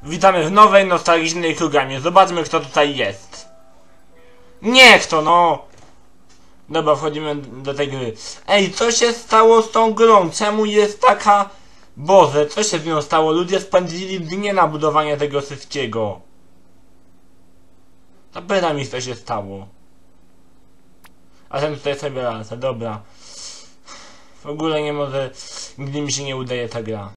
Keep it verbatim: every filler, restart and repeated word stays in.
Witamy w nowej, nostalgicznej programie. Zobaczmy, kto tutaj jest. Nie kto, no! Dobra, wchodzimy do tej gry. Ej, co się stało z tą grą? Czemu jest taka... Boże, co się z nią stało? Ludzie spędzili dnie na budowanie tego wszystkiego. Zapytam mi, co się stało. A ten tutaj sobie lecę, dobra. W ogóle nie może... Nigdy mi się nie udaje ta gra.